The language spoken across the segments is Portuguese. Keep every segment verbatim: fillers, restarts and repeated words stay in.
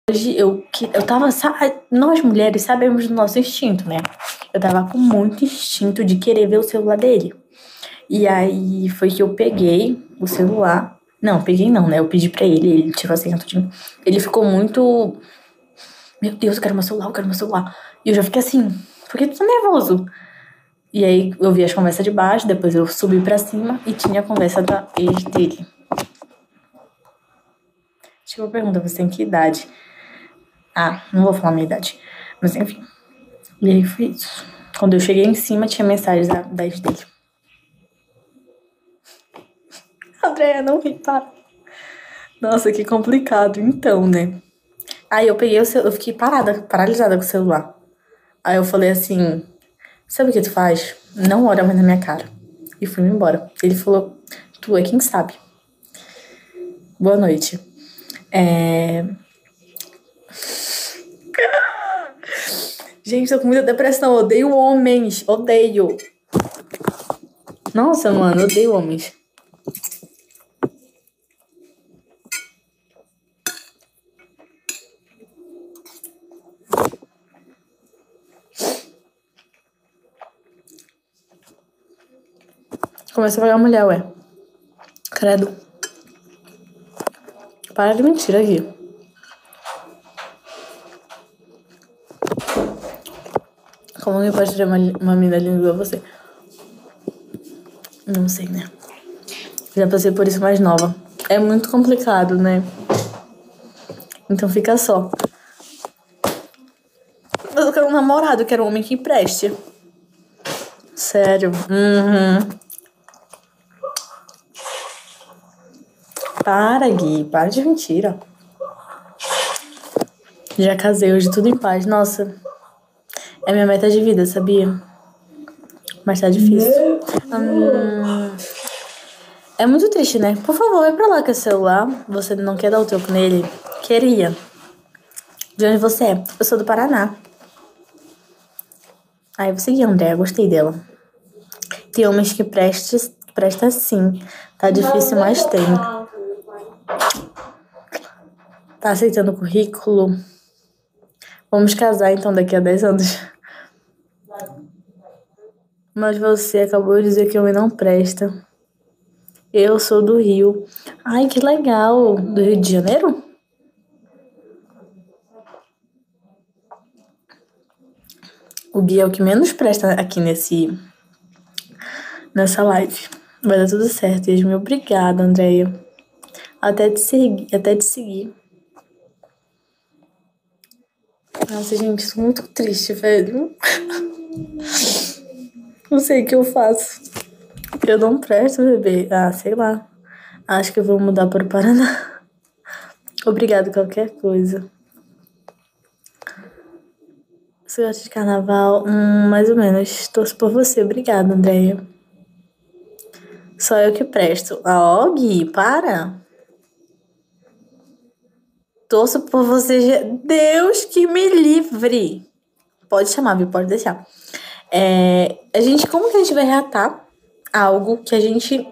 Hoje eu, que- eu tava. sa- Nós mulheres sabemos do nosso instinto, né? Eu tava com muito instinto de querer ver o celular dele. E aí foi que eu peguei o celular. Não, peguei não, né? Eu pedi pra ele, ele tirou a senha tudinho. Ele ficou muito. Meu Deus, eu quero meu celular, eu quero meu celular. E eu já fiquei assim, por que tu tá nervoso? E aí eu vi as conversas de baixo, depois eu subi pra cima e tinha a conversa da ex dele. Tipo, eu pergunto, você tem que idade? Ah, não vou falar a minha idade. Mas enfim. E aí foi isso. Quando eu cheguei em cima, tinha mensagens da, da ex dele. Andréia, não ri, para. Nossa, que complicado. Então, né? Aí eu peguei o celular, eu fiquei parada, paralisada com o celular. Aí eu falei assim, sabe o que tu faz? Não olha mais na minha cara. E fui embora. Ele falou, tu é quem sabe. Boa noite. É... Gente, tô com muita depressão. Odeio homens. Odeio. Nossa, mano, odeio homens. Começa a pagar mulher, ué. Credo. Para de mentira aqui. Como alguém pode ter uma, uma mina linda igual você? Não sei, né? Já passei por isso mais nova. É muito complicado, né? Então fica só. Eu quero um namorado, eu quero um homem que preste. Sério. Uhum. Para, Gui. Para de mentira. Já casei hoje, tudo em paz. Nossa. É minha meta de vida, sabia? Mas tá difícil. Hum, é muito triste, né? Por favor, vai pra lá com o celular. Você não quer dar o troco nele? Queria. De onde você é? Eu sou do Paraná. Aí eu segui a Andréia, gostei dela. Tem homens que presta, presta sim. Tá difícil, mas tem. Tá aceitando o currículo? Vamos casar então daqui a dez anos. Mas você acabou de dizer que homem não presta. Eu sou do Rio. Ai, que legal. Do Rio de Janeiro? O Gui é o que menos presta aqui nesse, nessa live. Vai dar tudo certo. Yasmin, obrigada, Andréia. Até te seguir. Até te seguir. Nossa, gente, tô muito triste, velho. Não sei o que eu faço. Eu não presto, bebê. Ah, sei lá. Acho que eu vou mudar para o Paraná. Obrigado, qualquer coisa. Você gosta de carnaval? Hum, mais ou menos. Torço por você. Obrigada, Andréia. Só eu que presto. Ah, ó, Gui, para. Torço por você. ge- Deus que me livre. Pode chamar, viu? Pode deixar. É, a gente, como que a gente vai reatar algo que a gente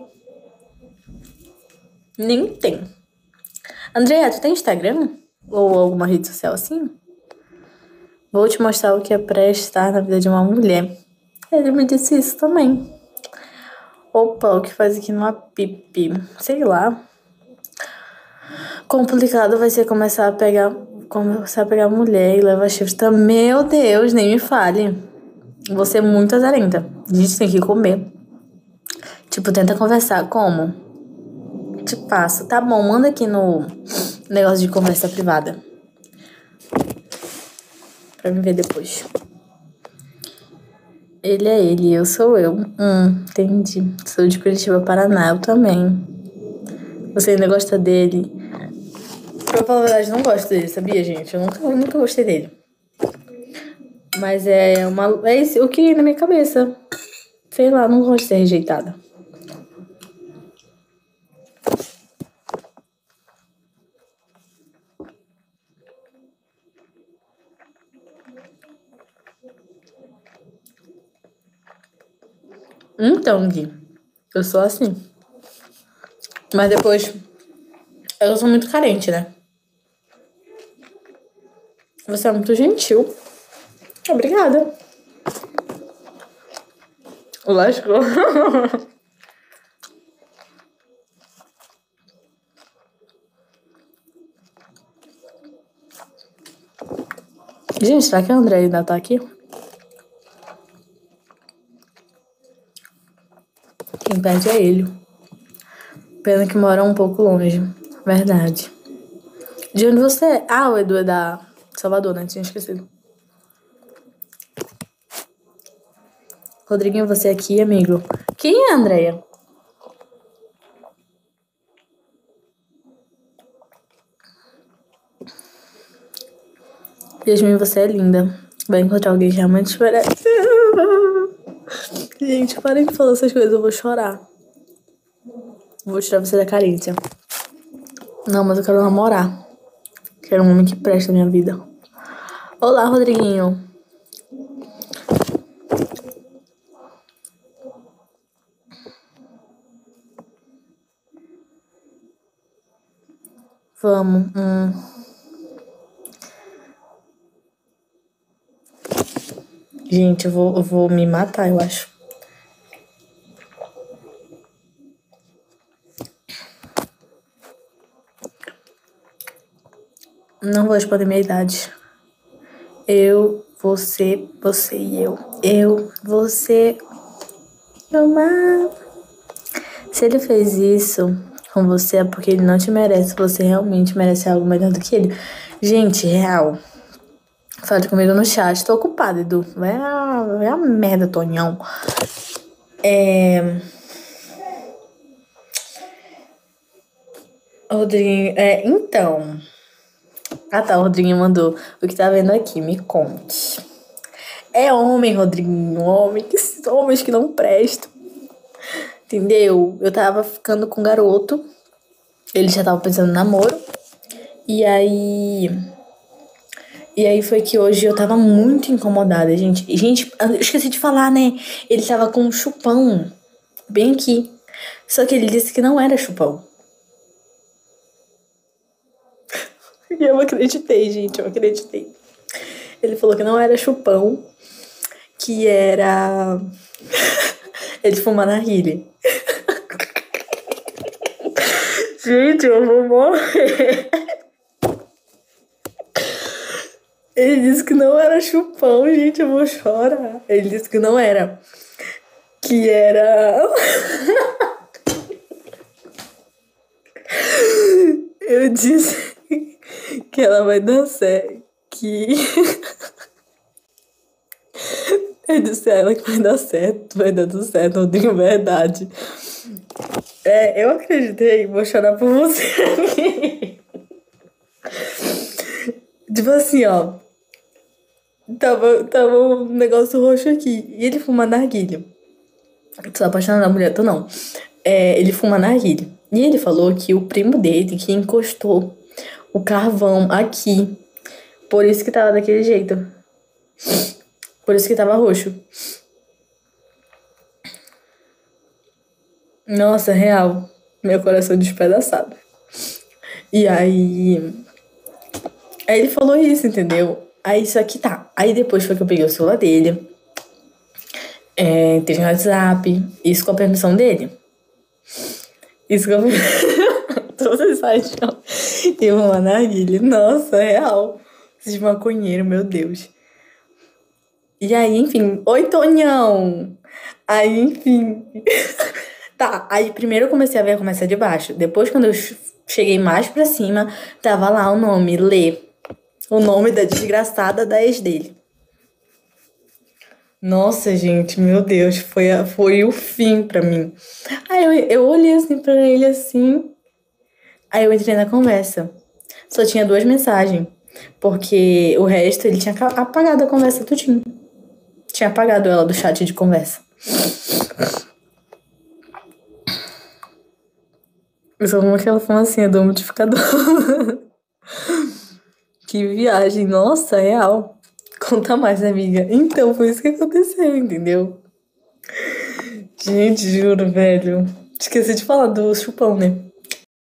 nem tem? Andréia, tu tem Instagram? Ou alguma rede social assim? Vou te mostrar o que é prestar na vida de uma mulher. Ele me disse isso também. Opa, o que faz aqui numa pipi? Sei lá. Complicado vai ser começar a pegar, começar a pegar mulher e levar chifre. Tá? Meu Deus, nem me fale. Você é muito azarenta. A gente tem que comer. Tipo, tenta conversar. Como? Te passo. Tá bom, manda aqui no negócio de conversa privada. Pra me ver depois. Ele é ele, eu sou eu. Hum, entendi. Sou de Curitiba, Paraná, eu também. Você ainda gosta dele? Pra falar a verdade, não gosto dele, sabia, gente? Eu nunca, eu nunca gostei dele. Mas é uma. É esse, o que é na minha cabeça. Sei lá, não gosto de ser rejeitada. Então, Gui, eu sou assim. Mas depois. Eu sou muito carente, né? Você é muito gentil. Obrigada. Lascou. Gente, será que a André ainda tá aqui? Quem perde é ele. Pena que mora um pouco longe. Verdade. De onde você é? Ah, o Edu é da Salvador, né? Tinha esquecido. Rodriguinho, você aqui, amigo. Quem é a Andrea? Yasmin, você é linda. Vai encontrar alguém que realmente merece. Gente, parem de falar essas coisas, eu vou chorar. Vou tirar você da carência. Não, mas eu quero namorar. Quero um homem que presta na minha vida. Olá, Rodriguinho. Vamos. Hum. Gente, eu vou, eu vou me matar, eu acho. Não vou responder minha idade. Eu, você, você e eu. Eu, você, amar. Se ele fez isso com você é porque ele não te merece. Você realmente merece algo melhor do que ele. Gente, real. Fale comigo no chat. Tô ocupada, Edu. Vai a, vai a merda, Tonhão. É... Rodriguinho... É, então... Ah, tá. O Rodriguinho mandou. O que tá vendo aqui? Me conte. É homem, Rodriguinho. Homem. Que esses homens que não prestam. Entendeu? Eu tava ficando com um garoto. Ele já tava pensando em namoro. E aí... E aí foi que hoje eu tava muito incomodada, gente. Gente, eu esqueci de falar, né? Ele tava com um chupão bem aqui. Só que ele disse que não era chupão. E eu acreditei, gente, eu acreditei. Ele falou que não era chupão, que era... ele fuma narguilé. Gente, eu vou morrer. Ele disse que não era chupão, gente, eu vou chorar. Ele disse que não era. Que era... Eu disse que ela vai dar certo. Que... Eu disse a ela que vai dar certo. Vai dar tudo certo, não tenho verdade. É, eu acreditei. Vou chorar por você aqui. Tipo assim, ó. Tava, tava um negócio roxo aqui. E ele fuma narguilé. Tô apaixonada na mulher, tô não. É, ele fuma narguilé. E ele falou que o primo dele que encostou o carvão aqui. Por isso que tava daquele jeito. Por isso que tava roxo. Nossa, real. Meu coração despedaçado. E aí... Aí ele falou isso, entendeu? Aí isso aqui tá. Aí depois foi que eu peguei o celular dele. É, teve um WhatsApp. Isso com a permissão dele. Isso com a Todos acham. E uma narguilé. Nossa, real. Esses maconheiros, meu Deus. E aí, enfim. Oi, Tonhão. Aí, enfim. Tá, aí primeiro eu comecei a ver a conversa de baixo. Depois, quando eu cheguei mais pra cima, tava lá o nome, Lê. O nome da desgraçada da ex dele. Nossa, gente, meu Deus, foi, a, foi o fim pra mim. Aí eu, eu olhei assim pra ele assim. Aí eu entrei na conversa. Só tinha duas mensagens. Porque o resto ele tinha apagado a conversa tudinho. Tinha apagado ela do chat de conversa. Eu sou como aquela fumacinha do umidificador. Que viagem, nossa, real. Conta mais, amiga. Então, foi isso que aconteceu, entendeu? Gente, juro, velho. Esqueci de falar do chupão, né?